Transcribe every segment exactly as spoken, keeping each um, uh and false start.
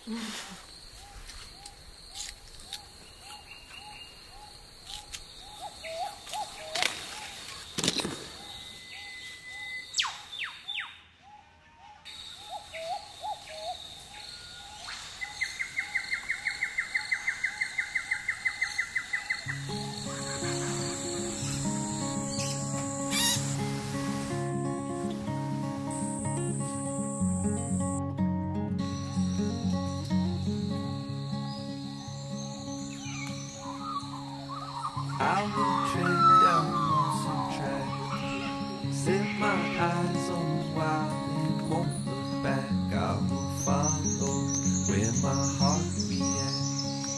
I will tread down some track, set my eyes on the wild and won't look back. I will follow where my heart reacts.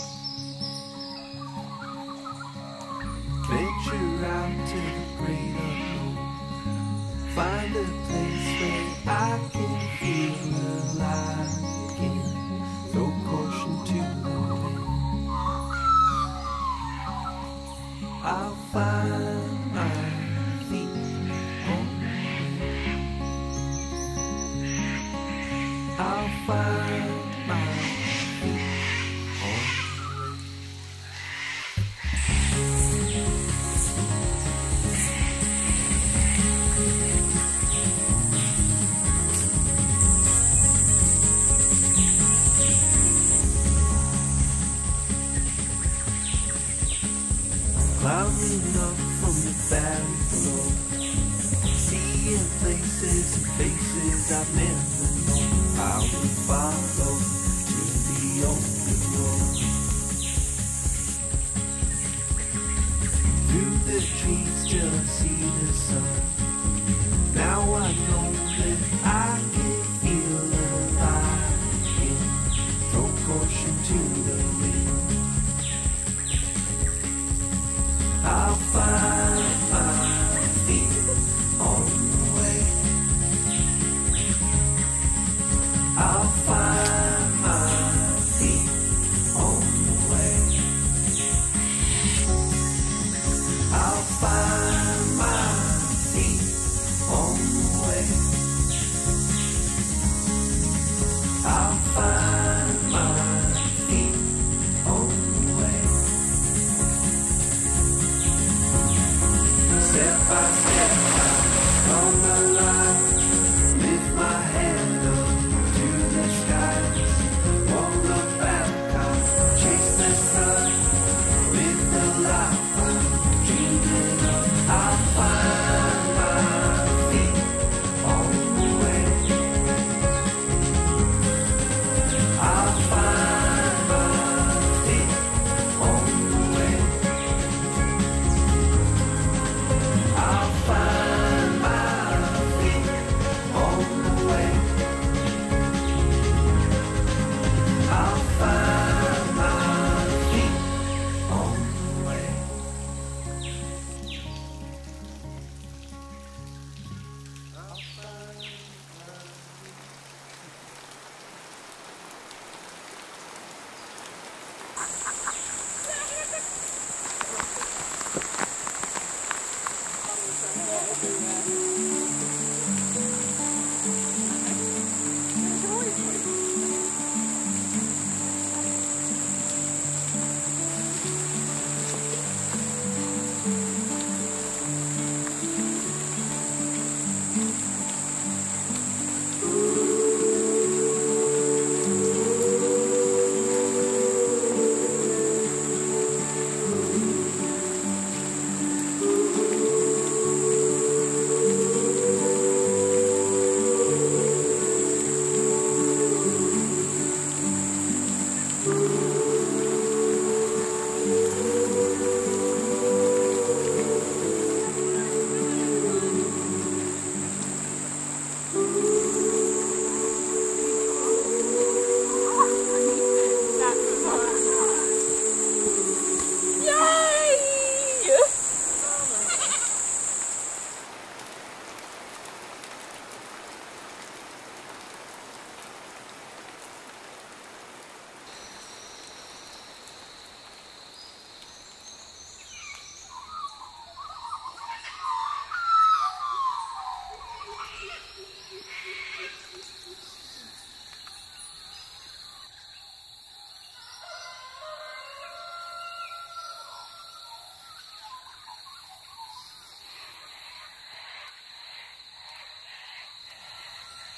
Venture out to the great unknown, find a place where I can feel alive again. Throw caution to the wind. I'll find my feet on the wind. I'll find my feet on the wind. Climbing up from the valley below, seeing places and faces I've never known. I will follow to the open road. Through the trees till I see the sun. Now I know that I can feel alive again. Throw caution to the wind. I'll find my feet on the way. I'll find my feet on the way. I'll find my feet on the way.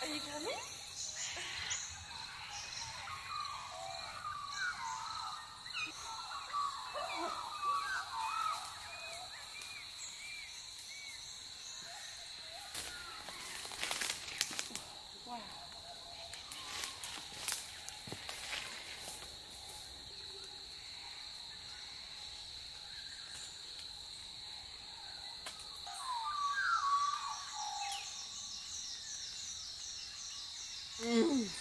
Are you coming? Wow. Mm.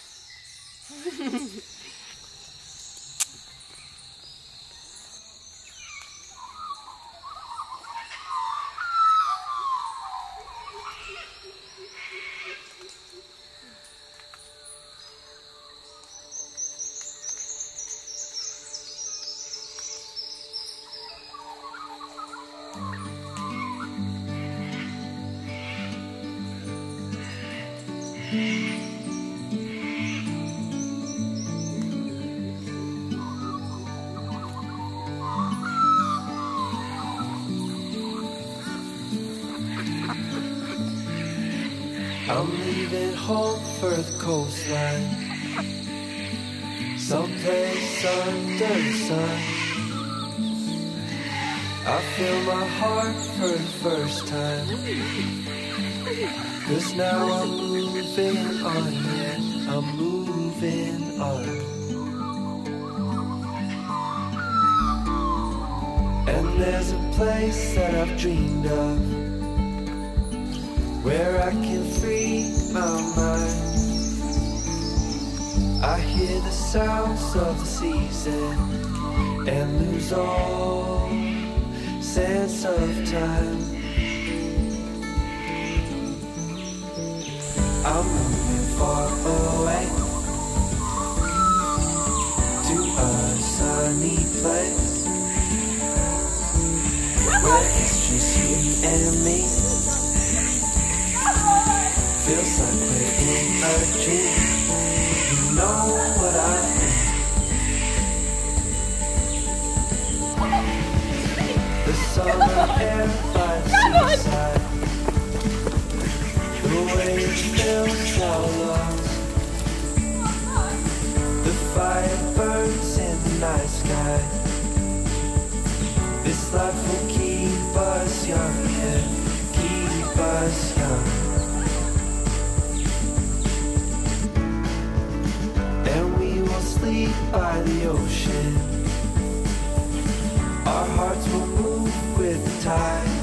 I'm leaving home for the coastline, someplace under the sun. I feel my heart for the first time, 'cause now I'm moving on, yeah, I'm moving on. And there's a place that I've dreamed of, where I can free my mind. I hear the sounds of the season and lose all sense of time. I'm moving far away to a sunny place where it's just you and me. Feels like we're in a dream. You know what I mean. The summer air by the seaside, the way it fills our lungs, the fire burns in the night sky. This life will keep us young, yeah, keep us young. Sleep by the ocean, our hearts will move with the tide,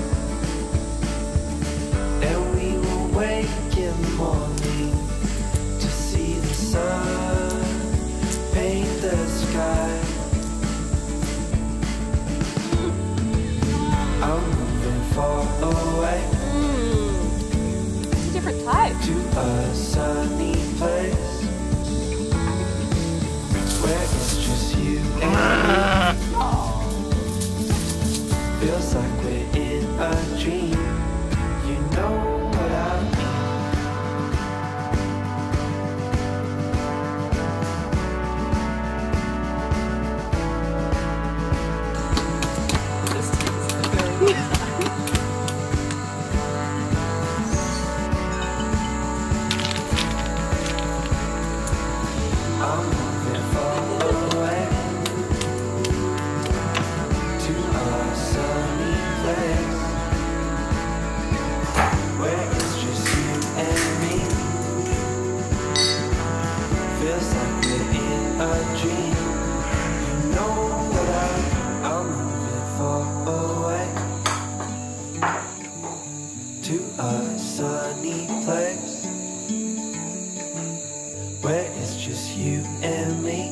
and we will wake in the morning to see the sun paint the sky. I'm moving far away, mm. It's a different type, to a sunny place where it's just you and me. Feels like we're in a dream. You know what I mean. This tastes very I'm moving far away to a sunny place where it's just you and me. Feels like we're in a dream. You know what I mean. I'm moving far away to a sunny place where it's just you and me.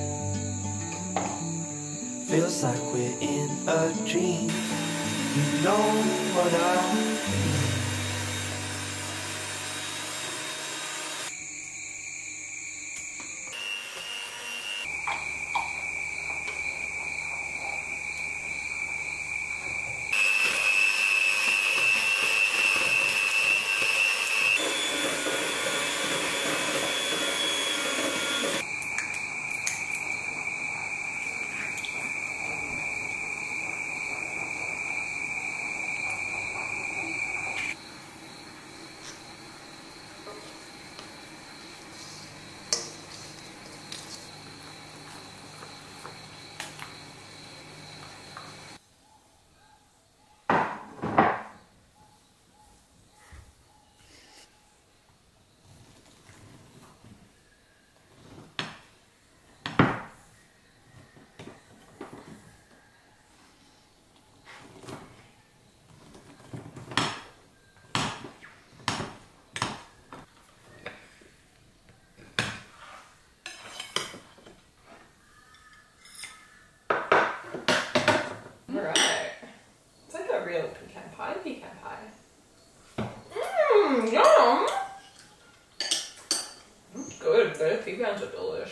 Feels like we're in a dream. You know what I mean.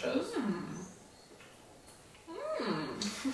delicious. Mm. Mm.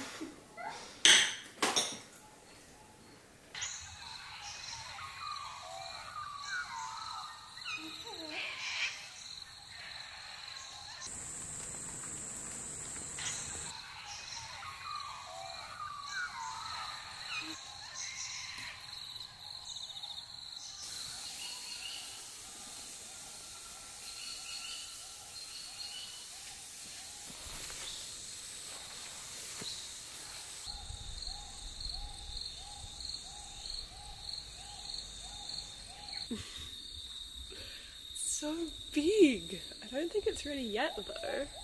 So big. I don't think it's ready yet though.